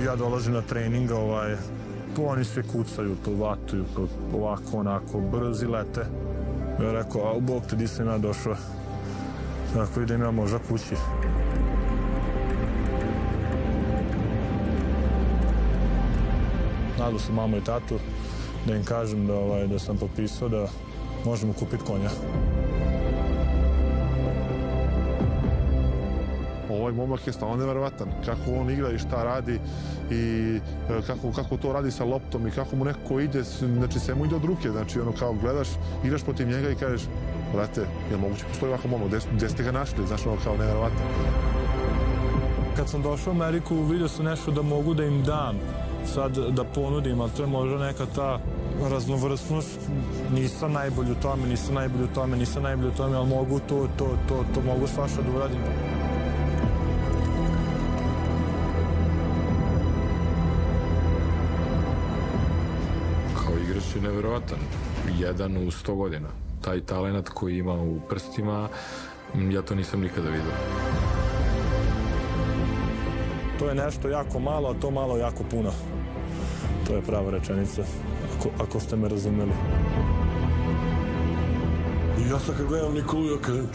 ja dolazim na trening, oni sve kucaju, to vatuju, ovako, onako, brzi lete. Ja rekao, a u bog te, di sam ja došao. Tako idem ja možda kući. Nadao sam mamu i tatu da im kažem da sam potpisao da možemo kupiti konja. Ovaj momak je stvarno neverovatan. Kako on igra i šta radi i kako to radi sa loptom i kako mu neko ide, znači sve mu ide od ruke. Znači ono kao gledaš, igraš protiv njega i kažeš, brate, je moguće postoji ovako momak, gde ste ga našli, znaš ono kao neverovatan. Kad sam došao u Ameriku vidio sam nešto da mogu da im dam, sad da ponudim, ali to je možda neka ta raznovrsnost. Nisam najbolji u tome, ali mogu to mogu svašta da uradim. Igrač je neverovatan, jedan u 100 godina. Taj talent koji ima u prstima, ja to nisam nikada vidio. To je nešto jako malo, a to malo jako puno. To je prava rečenica, ako ste me razumeli. I ja sad kad gledam Nikolu, ja kažem,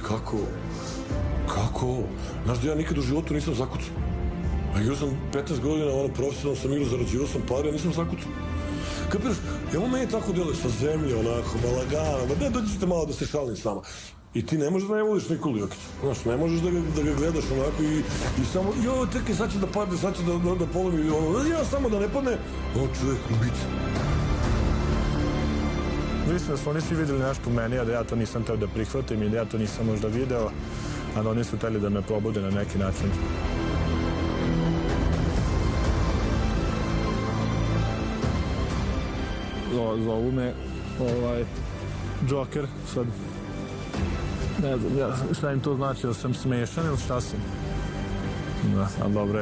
kako? Znaš da ja nikad u životu nisam zakucao. A igrao sam 15 godina, profesionalno sam igrao, zarađivao sam pare, nisam zakucao. Kapiraš, evo meni tako deluje sa zemlje, onako, balagana, da dođite malo da se šalim s nama. I ti ne možeš da ne voliš Nikolu Jokića, znaš, ne možeš da ga gledaš onako i samo, joj, čekaj, sad će da padne, sad će da polomi, ja samo da ne padne, čovjek, ubica. Mislim da su oni svi videli nešto u meni, a da ja to nisam teo da prihvatim i da ja to nisam možda video, a da oni su hteli da me probude na neki način. Zovu me Joker, sad ne znam šta im to znači, da sam smešan ili šta sam. Da, ali dobro je.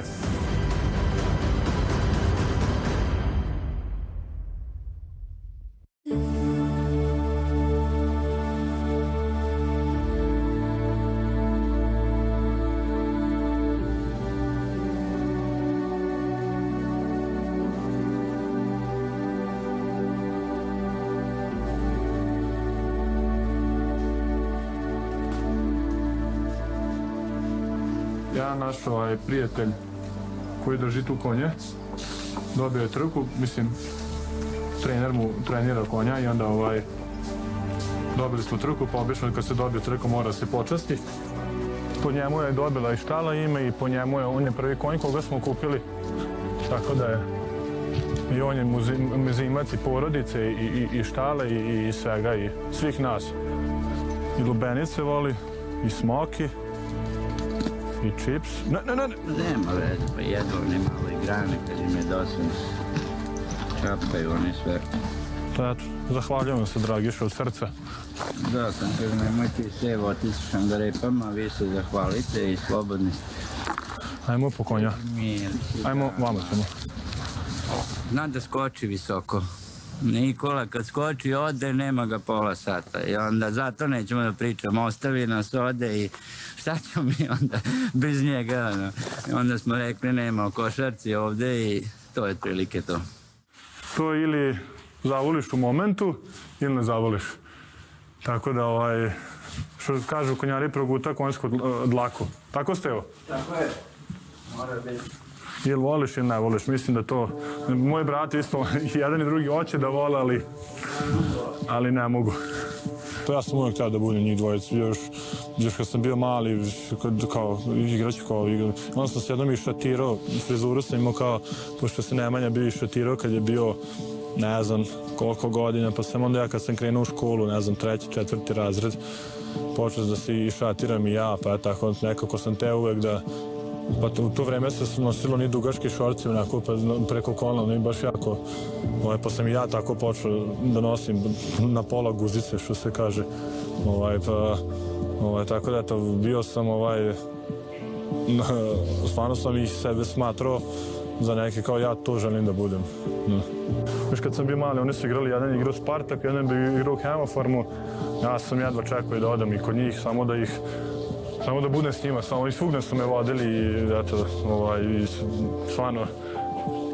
Naš prijatelj koji drži tu konje dobio je trku, mislim trener mu trenira konja i onda dobili smo trku, pa obično kad se dobije trku mora se počasti. Po njemu je dobila i štala ime i po njemu je, on je prvi konj koga smo kupili, tako da je i on je muzimac i porodice i štale i svega i svih nas. I lubenice voli i smoki i čips. Nema veze, pa jedu oni malo i grane kad im je dosadno. Čapaju oni sve. Eto, zahvaljujem se, Dragiša, od srca. Da, sam kažem, nemojte i se, otišam ga repama, vi se zahvalite i slobodni ste. Ajmo po konja. Ajmo, vamo ćemo. Zna da skoči visoko. Nikola kad skoči ode, nema ga pola sata i onda zato nećemo da pričamo, ostavi nas, ode i šta ćemo mi onda bez njega, onda smo rekli nema o košarci ovde i to je otprilike to. To ili zavoliš u momentu ili ne zavoliš. Tako da, što kažu konjari, proguta konjsku dlaku. Tako ste, evo? Tako je, mora biti. Ili voliš ili ne voliš, mislim da to, moji brati isto, jedan i drugi hoće da vole, ali ne mogu. To ja sam uvijek htio da budem njih dvojicu, još kad sam bio mali, kao igrač, onda sam se jednom i šatirao, frizuru sam imao kao, pošto se Nemanja bio i šatirao kad je bio, ne znam koliko godina, pa sam onda ja kad sam krenuo u školu, ne znam, 3., 4. razred, počeo da se i šatiram i ja, pa tako nekako sam teo uvijek da, pa u to vreme se nosilo ni dugački šorci, onako, pa preko kolana, ni baš jako, pa sam i ja tako počeo da nosim na pola guzice, što se kaže, pa, tako da, eto, bio sam, stvarno sam i sebe smatrao za neke kao ja to želim da budem. Još kad sam bio mali, oni su igrali, jedan je igrao Spartak, jedan bi igrao Hemofarmu, ja sam jedva čekao da odem i kod njih, samo da budem s njima, samo i svugde su me vodili i eto, stvarno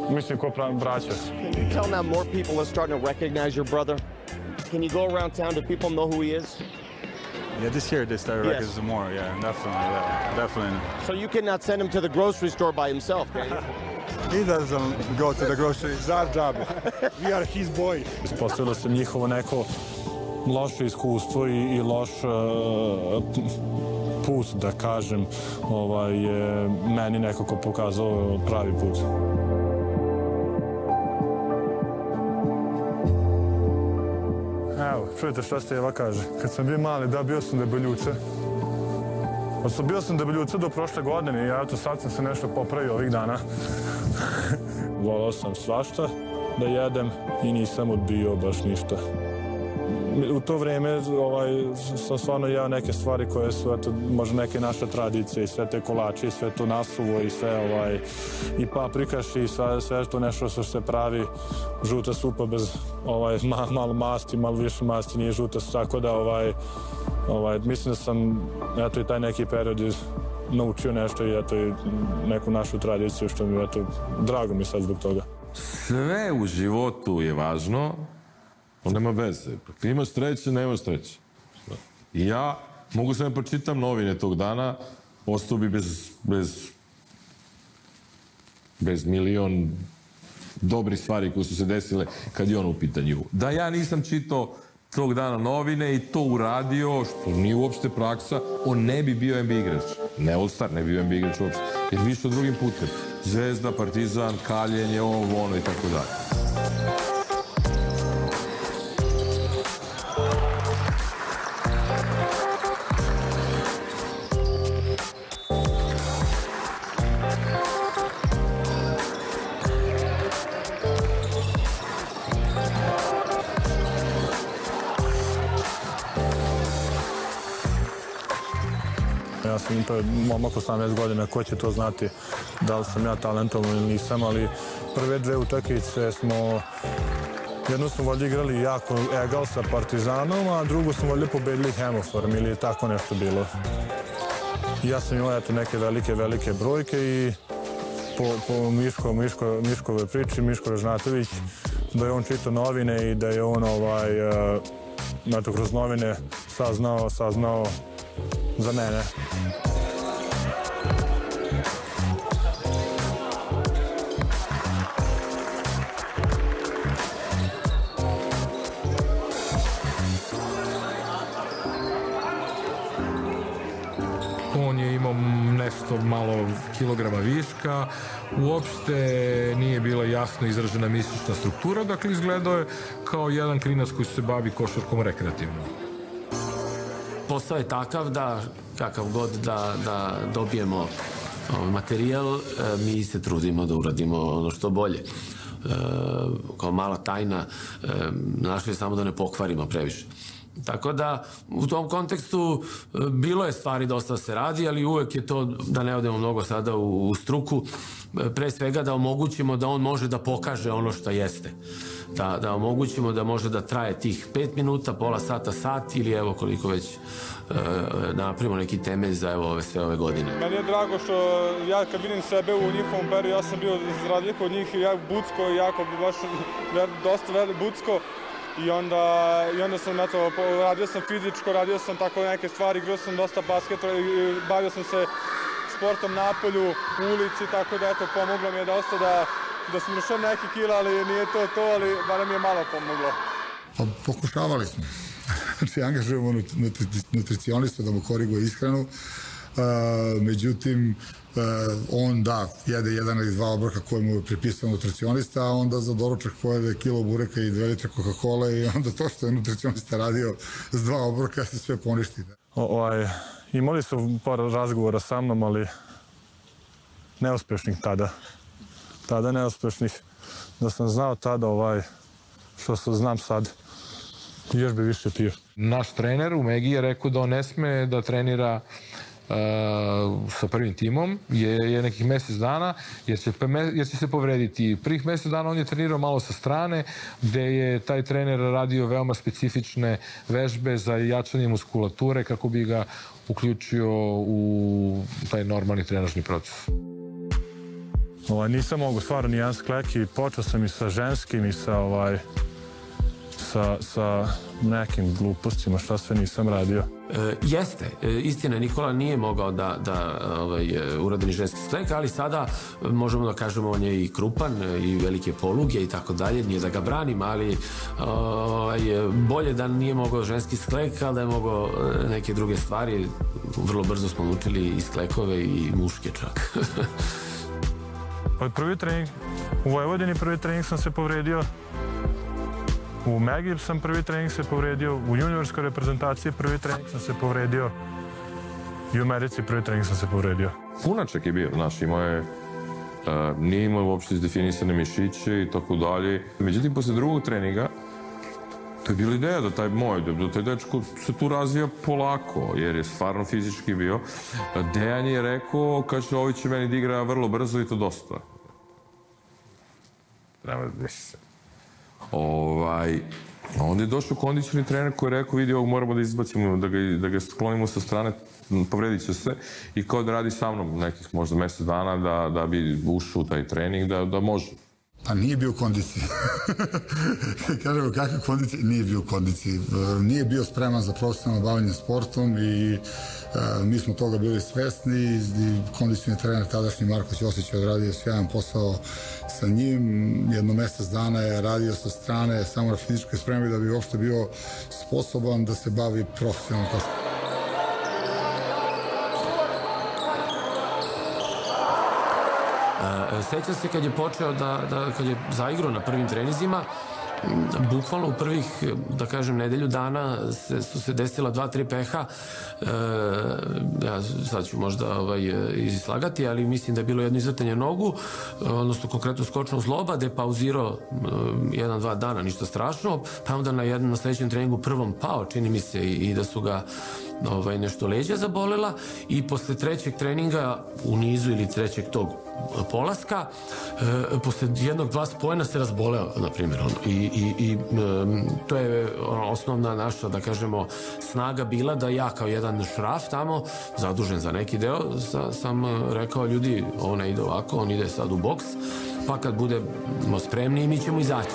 mislim ko braća. Can you tell now more people are starting to recognize your brother? Can you go around town? Do people know who he is? Yeah, this year they started recognizing more. Yeah, definitely. So you cannot send him to the grocery store by himself, can you? He doesn't go to the grocery. It's our job. We are his boy. Ispostavilo se njihovo neko loše iskustvo i loš put, da kažem, je meni nekako pokazao pravi put. Evo, čujete šta Steva kaže. Kad sam bio mali, da, bio sam debeljuce. Bio sam debeljuce do prošle godine i ja to sad sam se nešto popravio ovih dana. Volao sam svašta da jedem i nisam odbio baš ništa. U to vreme sam stvarno jeo neke stvari koje su, eto, možda neke naše tradicije i sve te kolače i sve to nasuvo i sve, i paprikaš i sve to nešto što se pravi, žuta supa bez malo masti, malo više masti, nije žuta, tako da mislim da sam, eto, i taj neki period naučio nešto i eto i neku našu tradiciju, što mi, eto, drago mi sad zbog toga. Sve u životu je važno, ali nema veze. Imaš sreće, nemaš sreće. I ja mogu sve pročitam novine tog dana, ostao bi bez milion dobrih stvari koje su se desile kad je on u pitanju. Da ja nisam čitao tog dana novine i to uradio, što nije uopšte praksa, on ne bi bio NBA igrač. Ne All-Star, ne bi bio NBA igrač uopšte. Jer bi išao drugim putem. Zvezda, Partizan, kaljenje, ono i tako dalje. Ja sam to momak 18 godina, ko će to znati da li sam ja talentovan ili nisam, ali prve dve utakmice jednu smo valjda igrali jako egal sa Partizanom, a drugu smo valjda pobedili Hemofarm ili tako nešto bilo. Ja sam imao neke velike brojke i po Miškove priči, Miško Ražnatović, da je on čitao novine i da je on kroz novine saznao za mene. On je imao nešto malo kilograma viška, uopšte nije bila jasno izražena mišićna struktura, dakle izgledao je kao jedan klinac koji se bavi košarkom rekreativno. Posao je takav da, kakav god da dobijemo materijal, mi se trudimo da uradimo ono što bolje. Kao mala tajna, našli je samo da ne pokvarimo previše. Tako da, u tom kontekstu, bilo je stvari dosta se radi, ali uvek je to, da ne odemo mnogo sada u struku, pre svega da omogućimo da on može da pokaže ono što jeste. Da omogućimo da može da traje tih 5 minuta, pola sata, sat ili evo koliko već napravimo neki temelj za sve ove godine. Meni je drago što ja kad vidim sebe u njihovom periodu, ja sam bio za razliku od njih bucko, jako baš dosta bucko. I onda sam, radio sam fizičko, radio sam tako neke stvari, igrao sam dosta basketa, bavio sam se sportom napolju, u ulici, tako da pomoglo mi je dosta da sam ušao neki kila, ali nije to, ali barem mi je malo pomoglo. Pa pokušavali smo. Znači, angažujemo nutricionista da mu koriguje ishranu, međutim, on jede jedan ili dva obroka koje mu je pripisao nutricionista, a onda za doručak pojede kilo bureka i 2 litre Coca-Cola i onda to što je nutricionista radio s 2 obroka se sve poništi. Imali su par razgovora sa mnom, ali neuspešnih tada. Tada neuspešnih. Da sam znao tada što se znam sad, još bi više pio. Naš trener u Megi je rekao da on ne sme da trenira sa prvim timom je nekih mesec dana jer će se povrediti. Prvih mesec dana on je trenirao malo sa strane gde je taj trener radio veoma specifične vežbe za jačanje muskulature kako bi ga uključio u taj normalni trenažni proces. Nisam mogu stvarno ni jedan sklek i počeo sam i sa ženskim i sa nekim glupostima, šta sve nisam radio. Jeste, istina, Nikola nije mogao da uradi ni ženski sklek, ali sada možemo da kažemo on je i krupan i velike poluge i tako dalje, nije da ga branim, ali bolje da nije mogao ženski sklek, ali da je mogao neke druge stvari. Vrlo brzo smo naučili i sklekove i muške čak. Prvi trening u Vojvodini, prvi trening sam se povredio. U Megi sam prvi trening se povredio, u juniorskoj reprezentaciji prvi trening sam se povredio i u Americi prvi trening sam se povredio. Punačak je bio, znaš, imao je, nije imao uopšte izdefinisane mišiće i tako dalje. Međutim, posle drugog treninga, to je bila ideja da taj dečko se tu razvija polako, jer je stvarno fizički bio. Dejan je rekao, kaže, ovi će meni da igra vrlo brzo i to dosta. Treba da se... Onda je došao kondicioni trener koji je rekao, vidi, ovog moramo da izbacimo, da ga sklonimo sa strane, povredit će se i kao da radi sa mnom nekih možda mesec dana da bi ušao u taj trening, da može. Pa nije bio u kondiciji. Kažemo, kakve kondicije? Nije bio u kondiciji. Nije bio spreman za profesionalno bavljanje sportom i mi smo toga bili svesni i kondicioni trener tadašnji Marko Ćosić je odradio sjajan posao sa njim. Jedno mesec dana je radio sa strane samo na fizičkoj spremi da bi uopšte bio sposoban da se bavi profesionalno košarkom. Sećam se kad je počeo kad je zaigrao na prvim trenizima, bukvalno u prvih, da kažem, nedelju dana su se desila 2-3 peha. Ja sad ću možda izlagati, ali mislim da je bilo jedno izvrtanje nogu, odnosno konkretno skočnog zloba, gde je pauzirao 1-2 dana, ništa strašno, pa onda na sledećem treningu prvom pao, čini mi se, i da su ga nešto leđa zabolela i posle trećeg treninga u nizu ili trećeg tog polaska, posle 1-2 spojena se razboleo, na primjer. I to je osnovna naša, da kažemo, snaga bila da ja kao jedan šraf tamo, zadužen za neki deo, sam rekao, ljudi, ovo ne ide ovako, on ide sad u boks, pa kad budemo spremni mi ćemo izaći.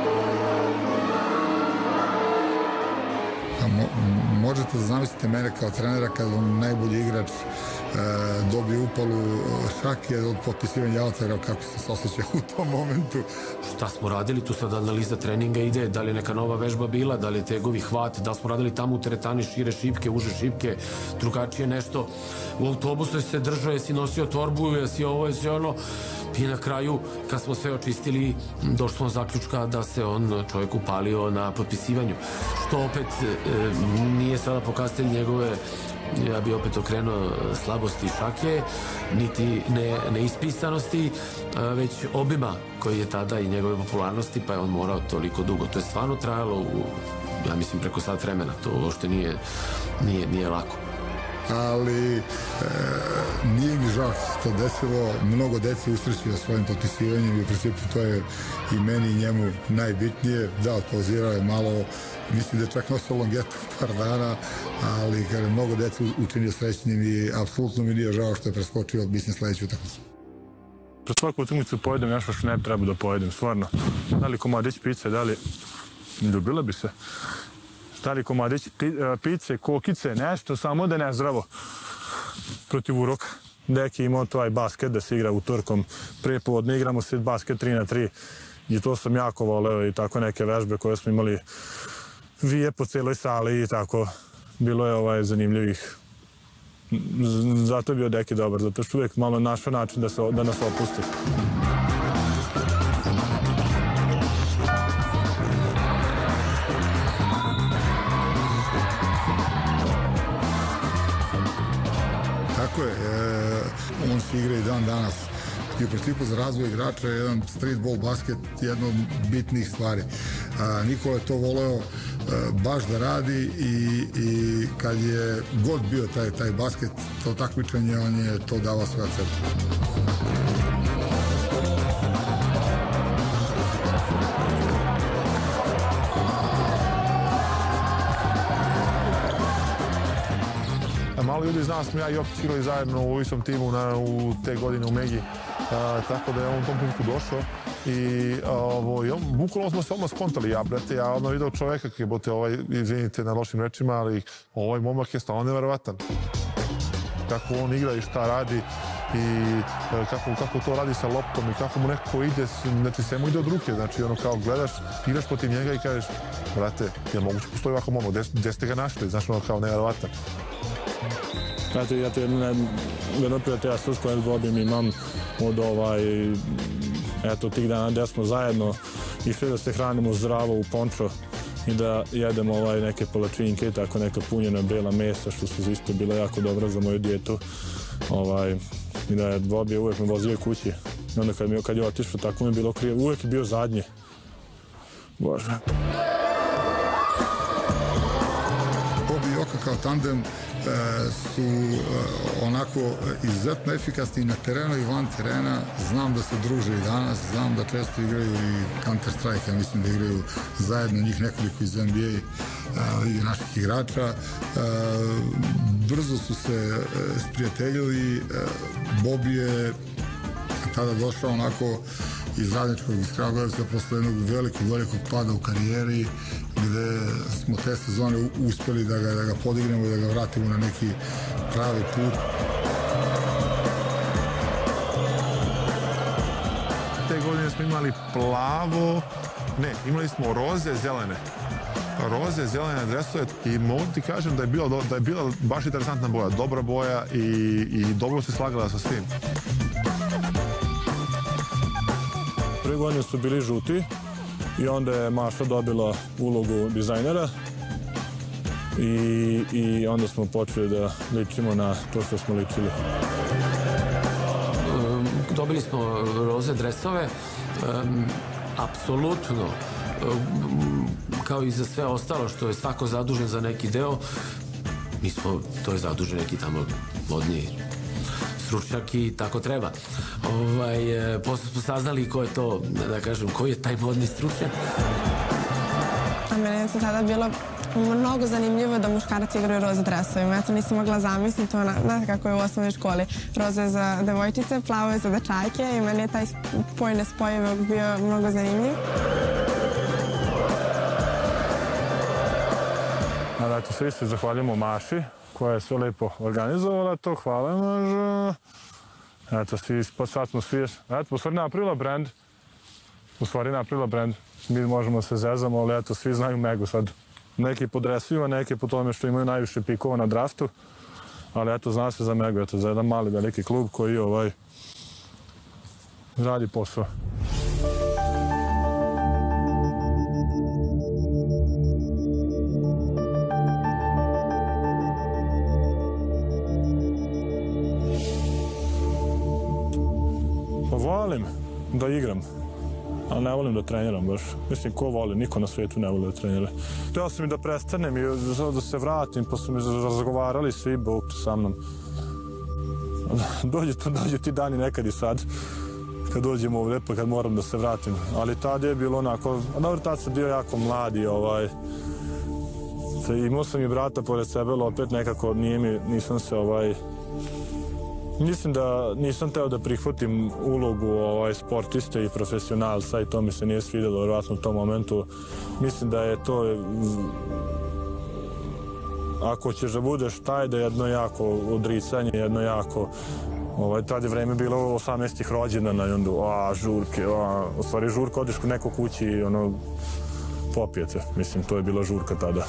Možete da zamislite mene kao trenera kad vam najbolji igrač dobije upalu šake od potpisivanja autograf, kako se osjeća u tom momentu. Šta smo radili, tu sad analiza treninga ide, da li je neka nova vežba bila, da li je tegovi hvat, da li smo radili tamo u teretani šire šipke, uže šipke, drugačije nešto. U autobusu se držao, jesi nosio torbu, jesi ovo, jesi ono. I na kraju, kad smo sve očistili, došli smo zaključka da se on čovjek upalio na potpisivanju. Što opet nije sada pokazatelj njegove, ja bi opet okrenuo, slabosti šake, niti neispisanosti, već obima koji je tada i njegove popularnosti, pa je on morao toliko dugo. To je stvarno trajalo, ja mislim, preko sat vremena. To uopšte nije lako. Ali nije mi žao što se to desilo. Mnogo dece usrećio svojim potpisivanjem i u principu to je i meni i njemu najbitnije. Da, pauzirao je malo, mislim da je čak nosio longetu par dana, ali kada je mnogo dece učinio srećnim i apsolutno mi nije žao što je preskočio, mislim, sledeću utakmicu. Pred svaku utakmicu pojedem nešto što ne treba da pojedem, stvarno. Da li komadić pice, da li ljubila bi se. Da li komadić pice, kokice, nešto, samo da je nezdravo. Protiv Uroka. Deki imao taj basket da se igra utorkom. Prije podne igramo se basket 3-3 i to sam jako voleo i tako neke vežbe koje smo imali vije po celoj sali i tako. Bilo je zanimljivih. Zato je bio Deki dobar, zato što uvijek malo našao način da nas opusti. Tako je, on se igra i dan danas. I u principu za razvoj igrača je jedan streetball basket jedna od bitnih stvari. Nikola je to voleo baš da radi i kad je god bio taj basket, to takmičenje, on je to davao sve od sebe. Malo malo ljudi zna da smo ja i Jokić igrali zajedno u istom timu u te godine u Megi, tako da je on u tom trenutku došao i bukvalno smo se odmah skontali, ja odmah vidio čoveka koji bote, izvinite na lošim rečima, ali ovaj momak je stvarno neverovatan. Kako on igra i šta radi i kako to radi sa loptom i kako mu neko ide, znači sve mu ide od ruke, znači ono kao gledaš, igraš protiv njega i kažeš, brate, je moguće postoji ovako momak, gde ste ga našli, znaš ono kao neverovatan. Znate, ja to jedno prijateljstvo s kojim Bobijem imam od eto tih dana gde smo zajedno išli da se hranimo zdravo u Pončo i da jedemo neke palačinke i tako neka punjena bela mesa što su isto bila jako dobra za moju dijetu. I da je Bobije uvek me vozio kući. I onda kad je otišao, tako mi je bilo krivo. Uvek je bio zadnji. Bože. Bobi i Joka kao tandem su onako izuzetno efikasni na terenu i van terena. Znam da se druže i danas, znam da često igraju i Counter Strike, ja mislim da igraju zajedno njih nekoliko iz NBA i naših igrača. Brzo su se sprijateljili. Bobi je tada došao onako iz Radničkog, iz Kragujevca posle jednog velikog pada u karijeri gde smo te sezone uspeli da ga podignemo i da ga vratimo na neki pravi put. Te godine smo imali imali smo roze zelene dresove i mogu ti kažem da je bila baš interesantna boja, dobra boja i dobro se slagala sa svim. Prve godine su bili žuti i onda je Maša dobila ulogu dizajnera i onda smo počeli da ličimo na to što smo ličili. Dobili smo roze dresove, apsolutno, kao i za sve ostalo što je svako zadužen za neki deo, to je zadužen neki tamo modni stručnjak i tako treba. Posle smo saznali ko je to, da kažem, koji je taj modni stručnjak. A meni je tada bilo mnogo zanimljivo da muškarci igraju roze dresovima. Ja to nisam mogla zamisliti, znate kako je u osnovnoj školi. Roze za devojčice, plavo je za dečajke i meni je taj spoj nespojivog bio mnogo zanimljiv. Dakle, svi se zahvaljujemo Maši koja je sve lepo organizovala to. Hvala Maža. Eto, sad smo svi, eto, u stvari napravila brand. Mi možemo da se zezamo, ali eto, svi znaju Megu sad. Neki po dresovima, neki po tome što imaju najviše pikova na draftu. Ali eto, zna se za Megu, eto, za jedan mali, veliki klub koji radi posao. Volim da igram, ali ne volim da treniram baš. Mislim, ko voli? Niko na svijetu ne voli da trenira. Htio sam i da prestanem i da se vratim, pa su mi razgovarali svi Bog sa mnom. Dođe ti dani nekad i sad, kad dođemo ovdje, pa kad moram da se vratim. Ali tad je bilo onako, dobro, tad sam bio jako mlad i imao sam i brata pored sebe, ali opet nekako nisam se Mislim da nisam teo da prihvatim ulogu sportiste i profesionalca i to mi se nije svidjelo vjerojatno u tom momentu. Mislim da je to, ako ćeš da budeš taj, da je jedno jako odricanje, jedno jako, tad je vreme bilo 18. rođendana i onda, žurke, u stvari žurka, odeš kod neko kući i popijete. Mislim, to je bila žurka tada.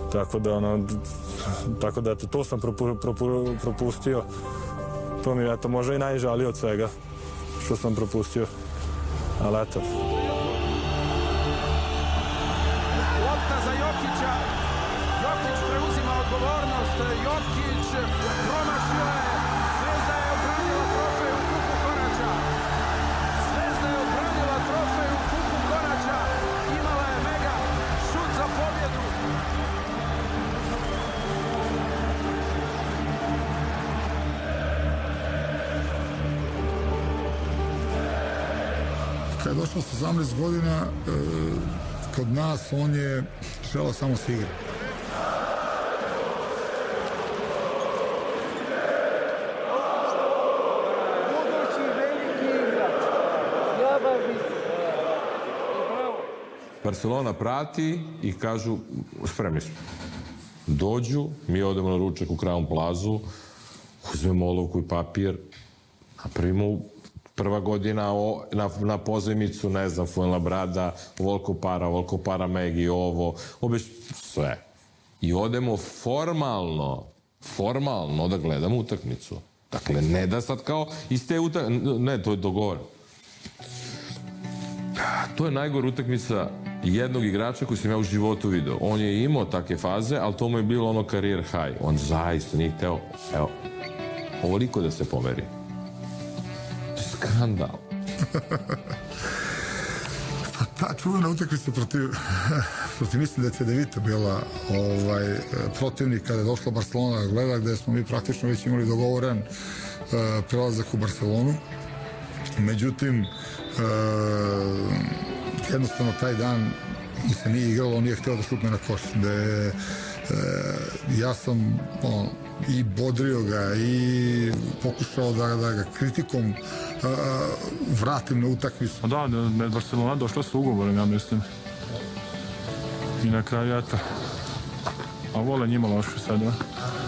Tako da, to sam propustio. To mi je, možda i najžalije od svega što sam propustio, ali eto. Lopta za Jokića, Jokić preuzima odgovornost, Jokić promašio je, Zvezda je odbranila trofej u kupu Konača, Zvezda je odbranila trofej u kupu Konača, imala je Mega, šut za pobjedu. Kad je došao sa 18 godina, kod nas on je želeo samo se igra. Barcelona prati i kažu, spremni smo. Dođu, mi odemo na ručak u Crown Plazu, uzmemo olovku i papir, napravimo prva godina na pozajmicu, ne znam, Fuenlabrada, Volko para Megi, ovo, sve. I odemo formalno da gledamo utakmicu. Dakle, ne da sad kao iz te utakmice, ne, to je dogovor. To je najgora utakmica jednog igrača koji sam ja u životu video. On je imao takve faze, ali to mu je bilo ono karijer high. On zaista nije hteo, evo, ovoliko da se pomeri. Skandal. Pa ta čuvena utakmica protiv mislim da je Cedevita bila protivnik kada je došla Barcelona da gleda, gde smo mi praktično već imali dogovoren prelazak u Barcelonu. Međutim, jednostavno taj dan mi se nije igralo, on nije hteo da šutne na koš. Ja sam i bodrio ga i pokušao da ga kritikom vratim na utakmicu. Da, Barcelona došla sa ugovorom, ja mislim. I na kraju, eto, a vole njima loše sad, da?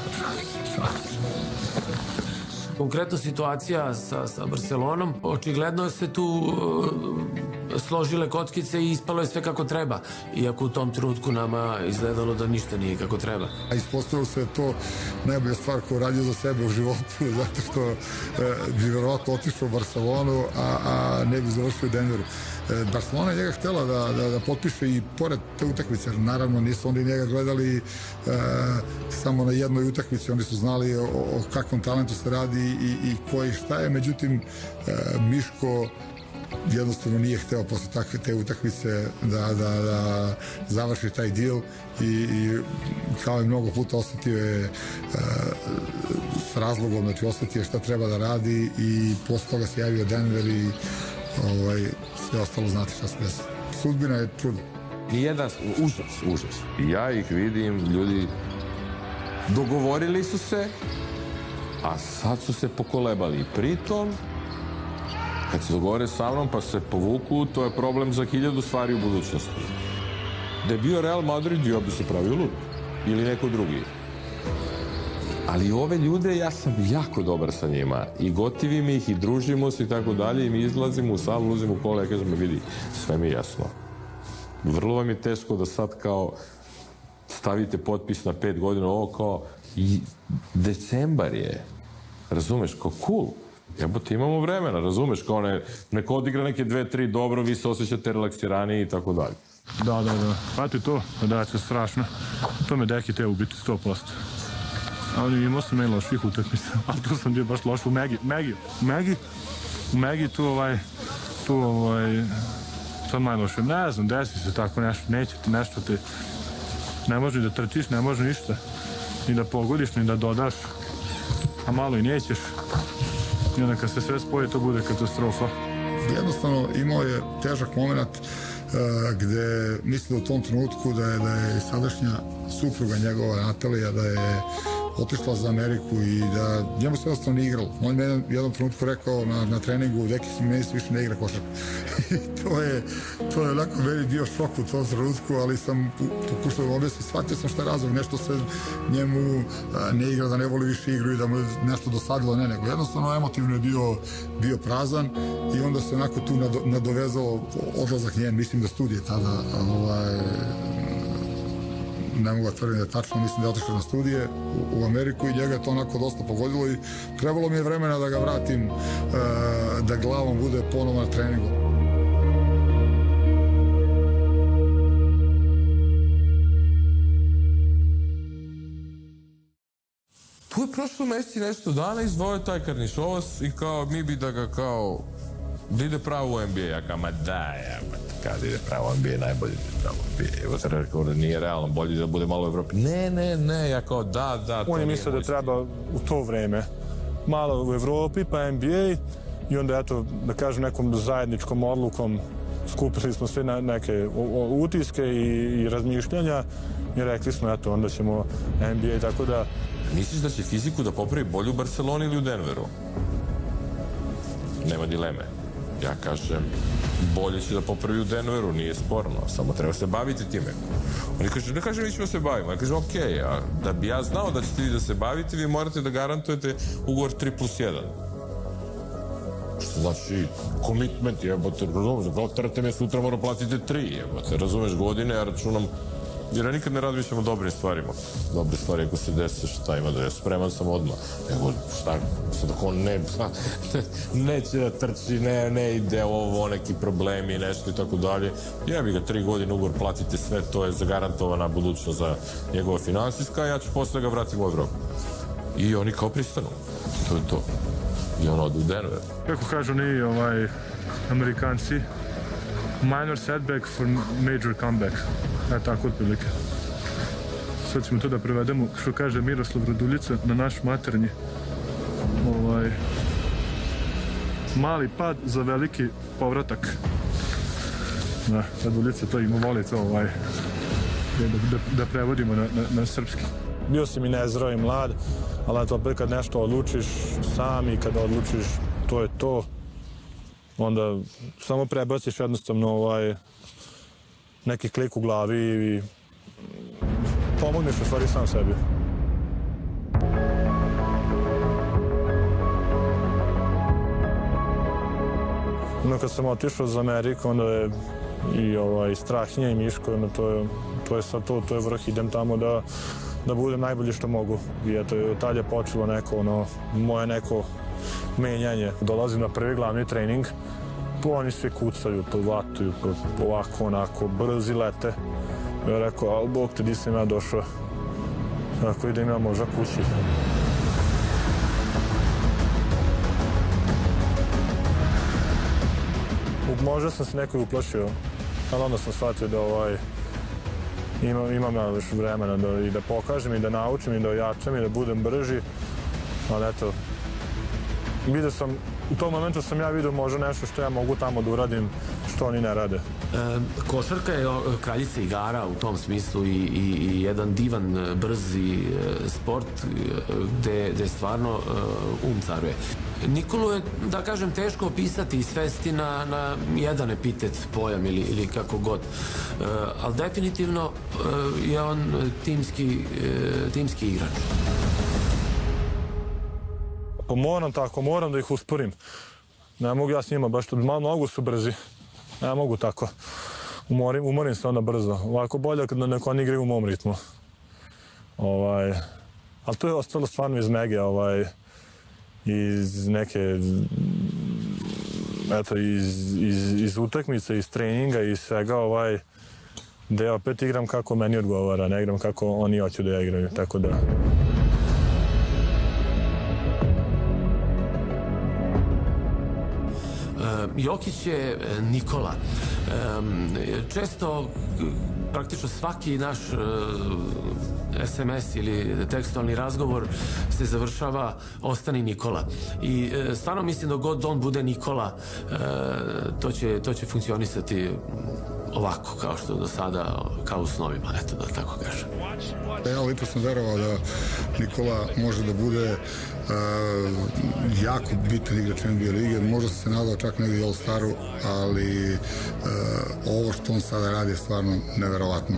Konkretno situacija sa Barcelonom, očigledno se tu složile kockice i ispalo je sve kako treba. Iako u tom trenutku nama izgledalo da ništa nije kako treba. A ispostavilo se to najbolja stvar koju radio za sebe u životu, zato što bi verovatno otišao u Barcelonu, a ne bi završio u Denveru. Barcelona je njega htjela da potpiše i pored te utakmice. Naravno, nisu oni njega gledali samo na jednoj utakmici. Oni su znali o kakvom talentu se radi i ko i šta je. Međutim, Miško jednostavno nije hteo posle takve te utakmice da završi taj deal i kao i mnogo puta osetio je s razlogom, znači osetio šta treba da radi i posle toga se javio Denver i sve ostalo znate šta se desi. Sudbina je čudo. Nijedan, užas. Ja ih vidim, ljudi dogovorili su se, a sad su se pokolebali. Pritom, kad se dogovore sa mnom pa se povuku, to je problem za 1000 stvari u budućnosti. Da je bio Real Madrid, ja bi se pravio lud. Ili neko drugi. Ali ove ljude, ja sam jako dobar sa njima. I gotivim ih, i družimo se i tako dalje. I mi izlazimo u salu, ulazimo u kola i kažemo, vidi, sve mi je jasno. Vrlo vam je teško da sad kao stavite potpis na 5 godina, ovo kao i decembar je. Razumeš, kao cool. Jebote, imamo vremena, razumeš, kao neko odigra neke 2-3 dobro, vi se osjećate relaksiraniji i tako dalje. Da. Pati to, da je sve strašno. To me deki te ubiti 100%. Ali imao sam i loših utakmica, ali tu sam bio baš loš u Megi, tu sad najloše. Ne znam, desi se tako nešto, neće ti nešto te, ne može da trčiš, ne može ništa, ni da pogodiš, ni da dodaš, a malo i nećeš. I onda kad se sve spoje, to bude katastrofa. Jednostavno imao je težak moment gde mislim da u tom trenutku da je sadašnja supruga njegova Natalija da je otišla za Ameriku i da njemu se jednostavno nije igralo. On je u jednom trenutku rekao na treningu, deki meni se više ne igra košarka. To je onako meni bio šok u tom trenutku, ali sam pokušao da objasnim, shvatio sam šta je razlog, nešto se njemu ne igra, da ne voli više igru i da mu je nešto dosadilo, nego jednostavno emotivno je bio prazan i onda se onako tu nadovezao odlazak njen, mislim da studije tada ne mogu da tvrdim da je tačno, mislim da je otišao na studije u Ameriku i njega je to onako dosta pogodilo i trebalo mi je vremena da ga vratim, da glavom bude ponovo na treningu. Tu je prošlo meseci nešto dana izvojio taj Karnišovas i kao mi bi da ga kao da ide pravo u NBA. Ja kao, ma da, kada ide pravo u NBA, najbolje ide pravo u NBA. Evo se rekao da nije realno, bolje da bude malo u Evropi. Ne, ja kao da. On je mislio da treba u to vreme malo u Evropi, pa NBA i onda, eto, da kažem, nekom zajedničkom odlukom skupili smo sve neke utiske i razmišljanja i rekli smo, eto, onda ćemo NBA, tako da... Misliš da će fiziku da popravi bolje u Barceloni ili u Denveru? Nema dileme. Ja kažem, bolje će da popravi u Denveru, nije sporno, samo treba se baviti time. Oni kažu, ne kažem, mi ćemo se bavimo. Ja kažem, okej, a da bi ja znao da ćete vi da se bavite, vi morate da garantujete ugovor 3+1. Što znači, commitment, jebote, razumeš, kao terate me sutra mora platiti 3, jebote, razumeš, godine, ja računam, jer ja nikad ne razmišljam o dobrim stvarima. Dobre stvari, ako se desi, šta ima da je, spreman sam odmah. Nego, šta, sad ako on neće da trči, ne ide ovo, neki problemi, nešto i tako dalje. Jebi ga 3 godine ugovor, platite sve, to je zagarantovana budućnost za njegova finansijska, ja ću posle ga vratiti u Evropu. I oni kao pristanu. To je to. I on ode u Denver. Kako kažu ni Amerikanci, minor setback for major comeback. Tako otprilike. Sad ćemo to da prevedemo, što kaže Miroslav Raduljica, na naš maternji. Mali pad za veliki povratak. Raduljica to ima voli to da prevodimo na srpski. Bio si mi nezreo i mlad, ali to opet kad nešto odlučiš sam i kada odlučiš to je to, onda samo prebaciš jednostavno neki klik u glavi i pomogneš u stvari sam sebi. Kad sam otišao za Ameriku, onda je i Strahinja i Miško, to je sad to je vrh, idem tamo da budem najbolji što mogu. I eto, tad je počelo moje neko menjanje. Dolazim na prvi glavni trening, oni svi kucaju, vatuju, ovako, onako, brzi lete. Ja rekao, ali Bog te, di sam ja došao? Ako idem ja možda kući. Možda sam se nekoj uplašio, ali onda sam shvatio da imam ja još vremena i da pokažem i da naučim i da ojačam i da budem brži, ali eto, vidio sam, u tom momentu sam ja vidio možda nešto što ja mogu tamo da uradim, što oni ne rade. Košarka je kraljica igara u tom smislu i jedan divan, brzi sport gde stvarno caruje. Nikolu je, da kažem, teško opisati i svesti na jedan epitet, pojam ili kako god. Ali definitivno je on timski igrač. Ako moram tako, moram da ih usporim. Ne mogu ja s njima, baš mnogo su brzi. Ne mogu tako. Umorim se onda brzo. Ovako bolje kada neko oni igraju u mom ritmu. Ali to je ostalo stvarno iz Mege, iz neke, eto, iz utakmice, iz treninga, iz svega, gde ja opet igram kako meni odgovara, ne igram kako oni hoću da ja igraju, tako da... Jokić je Nikola. Često, praktično svaki naš SMS ili tekstualni razgovor se završava ostani Nikola. I stvarno mislim da god on bude Nikola, to će funkcionisati ovako kao što do sada, kao u snovima, eto da tako kažem. Ja lično sam verovao da Nikola može da bude jako bitan igrač NBA lige, možda se nadao čak negdje i All-Staru, ali ovo što on sada radi je stvarno neverovatno.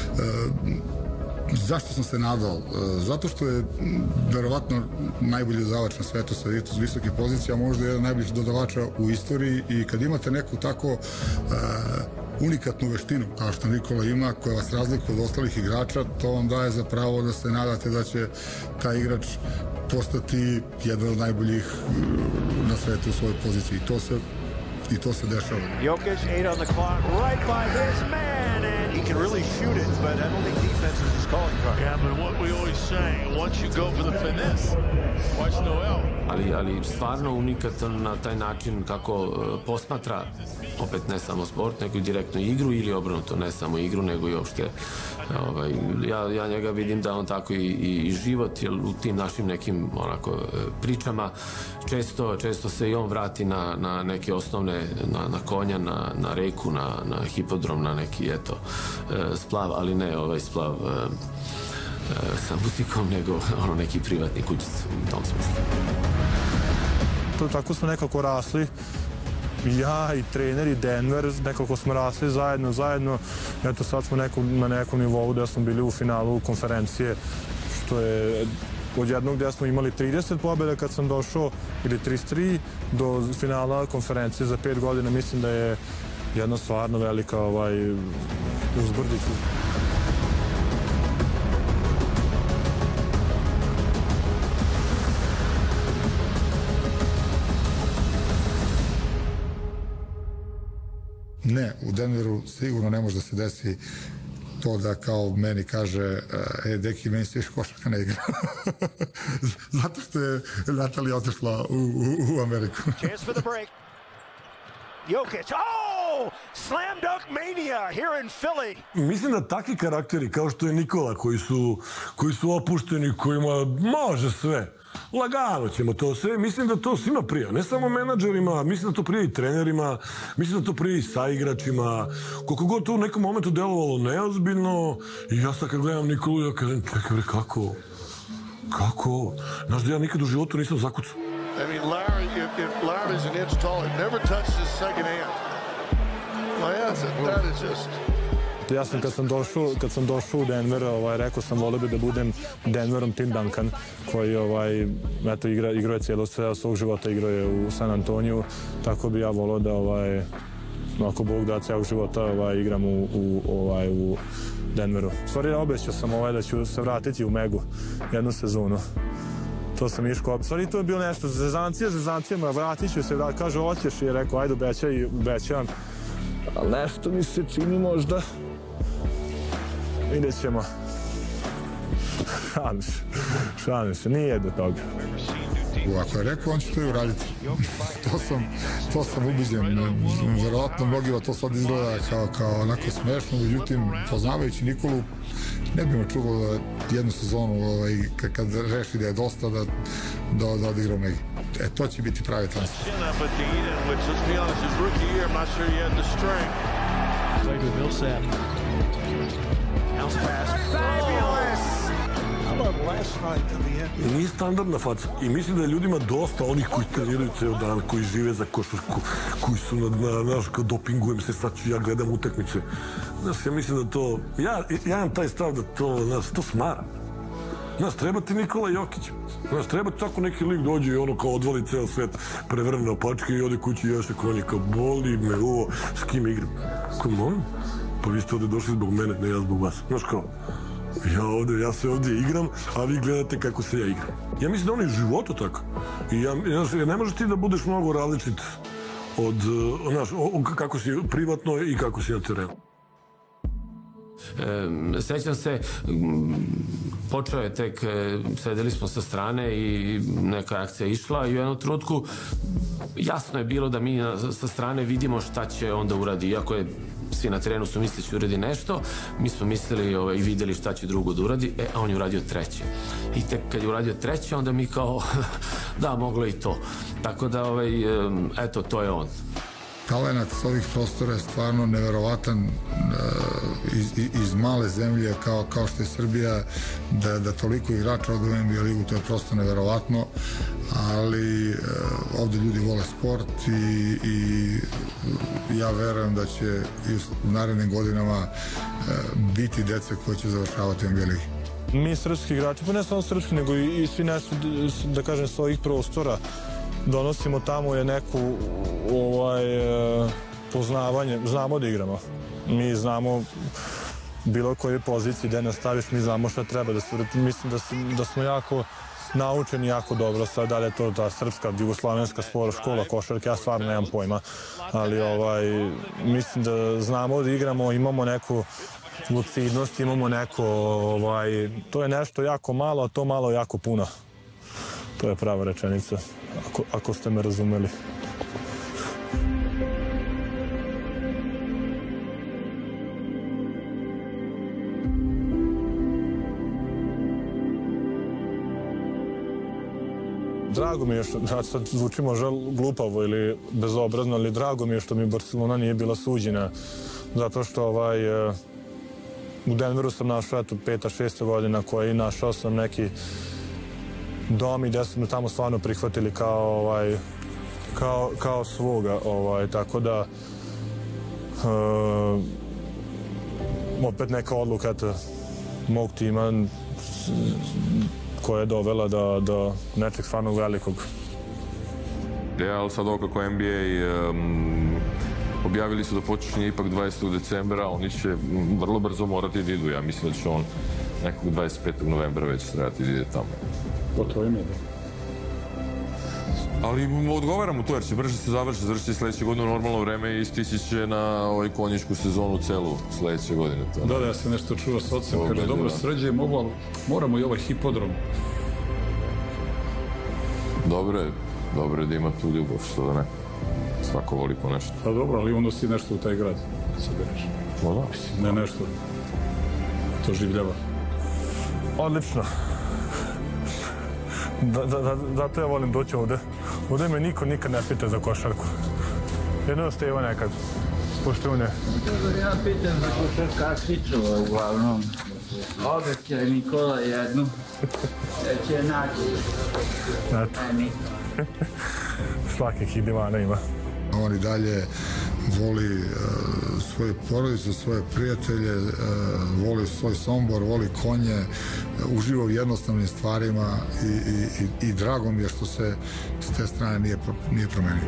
Zašto sam se nadao? Zato što je verovatno najbolji dodavač na svetu sa visoke pozicije, a možda jedan najboljih dodavača u istoriji, i kad imate neku tako unikatnu veštinu kao što Nikola ima, koja vas razlikuje od ostalih igrača, to vam daje za pravo da se nadate da će taj igrač postati jedan od najboljih na svetu u svojoj poziciji. I to se dešava. Jokic, 8 on the clock, right by his man, and he can really shoot it, but I don't think defense is his calling card. Yeah, but what we always say, once you go for the finesse, watch Noel. Ali stvarno unikatan na taj način kako posmatra, opet ne samo sport, nego i direktno igru, ili obrnuto, ne samo igru, nego i uopšte. Ja njega vidim da on tako i život, jer u tim našim nekim pričama često se i on vrati na neke osnovne, na konja, na reku, na hipodrom, na neki, eto, splav, ali ne ovaj splav sa muzikom, nego neki privatni kućic u tom smislu. Tako smo nekako rasli ja i trener i Denver, nekako smo rasli zajedno. Eto sad smo na nekom nivou da smo bili u finalu konferencije, što je od jednog gde smo imali 30 pobjeda kad sam došao, ili 33, do finala konferencije za 5 godina. Mislim da je jedna stvarno velika uzbrdica. Ne, u Denveru sigurno ne može da se desi to da kao meni kaže deki, meni se još košarka ne igra. Zato što je Natalija otišla u Ameriku. Chance for the break. Jokic, oh! Slam dunk mania here in Philly. Mislim da takvi karakteri kao što je Nikola, koji su opušteni, kojima može sve, lagano ćemo to sve, mislim da to svima prija, ne samo menadžerima, mislim da to prija i trenerima, mislim da to prija i saigračima, koliko god to u nekom momentu delovalo neozbiljno, i ja sad kad gledam Nikolu, ja kažem, čekaj, kako? Znaš da ja nikad u životu nisam zakucao. I mean, Larry, if Larry's an inch tall, it never touched his second hand. That is just... Ja sam kad sam došao u Denver, rekao sam volio bi da budem Denverom Tim Duncan, koji igrao je cijelo svog života, igrao je u San Antoniju, tako bi ja volio da ako Bog da cijelog života igram u Denveru. Stvari, obećao sam da ću se vratiti u Megu jednu sezonu. To sam išao. Stvari, to je bilo nešto, zezancijama, vratit ću se, kaže, hoćeš, i je rekao, ajde, obećavam. Ali nešto mi se čini možda. Vidjet ćemo. Šalim se, nije do toga. Ako je rekao, on će to i uraditi. To sam ubiđen. Verovatno mnogima to sad izgleda kao onako smešno, međutim, poznavajući Nikolu, ne bi me čulo da jednu sezonu, kad reši da je dosta, da odigra u Megi. To će biti pravi transfer. Nije standardna faca i mislim da je ljudima dosta onih koji treniraju ceo dan, koji žive za košarku, koji su kao dopingujem se, sad ću ja gledam utakmice. Znaš, ja mislim da to, ja imam taj stav da to smara. Znaš, treba ti Nikola Jokić. Znaš, treba ti tako neki lik dođe i ono kao odvali ceo svet, prevrne opačke i ode kući i ješe konje, kao boli me ovo, s kim igram. Kao, molim? Pa vi ste ovde došli zbog mene, ne ja zbog vas. Znaš kao, ja se ovdje igram, a vi gledate kako se ja igram. Ja mislim da on je u životu tako. I ne možeš ti da budeš mnogo različit od, kako si privatno i kako si na terenu. Sećam se, počeo je tek, sedeli smo sa strane i neka akcija išla i u jednom trenutku jasno je bilo da mi sa strane vidimo šta će onda uradi. Iako je svi na terenu su mislili će uradi nešto, mi smo mislili i videli šta će drugo da uradi, a on je uradio treće. I tek kad je uradio treće, onda mi kao, da, moglo i to. Tako da, eto, to je on. Talenat s ovih prostora je stvarno neverovatan, iz male zemlje kao što je Srbija, da toliko igrača od u NBA ligu, to je prosto neverovatno, ali ovde ljudi vole sport i ja verujem da će i u narednim godinama biti dece koje će završavati NBA ligi. Mi srpski igrači, pa ne samo srpski, nego i svi nešto, da kažem, s ovih prostora donosimo tamo je neku poznavanje, znamo da igramo. Mi znamo bilo koje pozicije gde nas staviš, mi znamo šta treba da se uradi. Mislim da smo jako naučeni jako dobro. Sad da li je to ta srpska, jugoslovenska škola košarke, ja stvarno nemam pojma. Ali mislim da znamo da igramo, imamo neku lucidnost, imamo neko, to je nešto jako malo, a to malo jako puno. To je prava rečenica, ako ste me razumeli. Drago mi je što, sad zvuči možda glupavo ili bezobrazno, ali drago mi je što mi Barcelona nije bila suđena, zato što u Denveru sam našao 5. 6. godina koji našao sam neki dom i gde su me tamo stvarno prihvatili kao kao svoga, tako da opet neka odluka mog tima koja je dovela do nečeg stvarno velikog. Real sad okako NBA objavili su da počinje ipak 20. decembra, oni će vrlo brzo morati da idu. Ja mislim da će on nekog 25. novembra već trebati da ide tamo. Gotovo ime, da. Ali odgovara mu to jer će brže se završiti sledeće godine u normalno vreme i stići će na konjičku sezonu celu sledeće godine. Da, ja sam nešto čuo s ocem, kaže dobro Srđe, moramo i ovaj hipodrom. Dobro je da ima tu ljubav, što da ne. Svako voli po nešto. Pa dobro, ali unosi nešto u taj grad, da se bereš. Ne nešto. To življava. Odlično. Zato ja volim doći ovde. Ovde me niko nikad ne pita za košarku. Jedno Steva nekad. Pošto ne. Ja pitam za košarkašićeva uglavnom. Obećaj Nikola jednu. Da će naći. Svakih divana ima. On i dalje voli svoje porodice, svoje prijatelje, voli svoj Sombor, voli konje, uživa u jednostavnim stvarima i drago mi je što se s te strane nije promenio.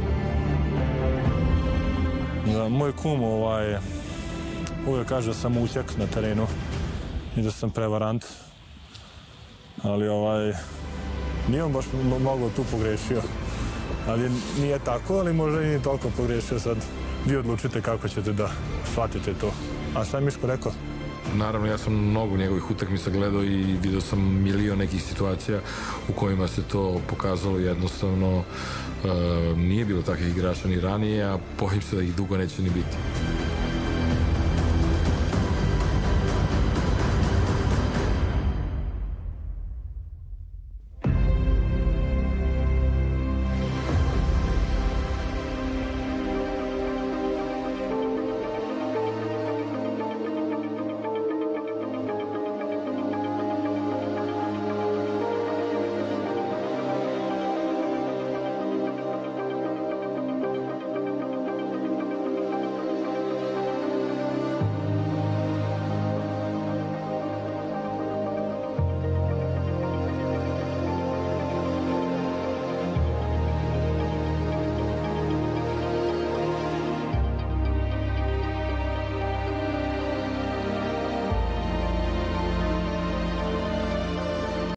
Moj kum uvijek kaže da sam usjak na terenu i da sam prevarant, ali nije on baš mnogo tu pogrešio. Ali nije tako, ali možda i nije toliko pogrešio sad. Vi odlučite kako ćete da shvatite to. A šta je Miško rekao? Naravno, ja sam mnogo njegovih utakmica gledao i vidio sam milion nekih situacija u kojima se to pokazalo jednostavno. Nije bilo takvih igrača ni ranije, a bojim se da ih dugo neće ni biti.